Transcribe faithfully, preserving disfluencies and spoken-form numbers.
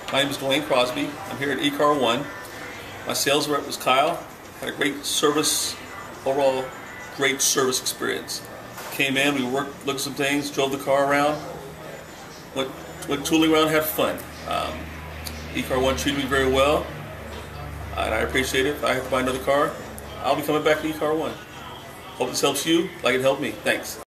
My name is Duane Crosby. I'm here at E-CarOne. My sales rep was Kyle. Had a great service, overall great service experience. Came in, we worked, looked at some things, drove the car around, went, went tooling around, had fun. Um, E-CarOne treated me very well, and I appreciate it. If I have to buy another car, I'll be coming back to E-CarOne. Hope this helps you like it helped me. Thanks.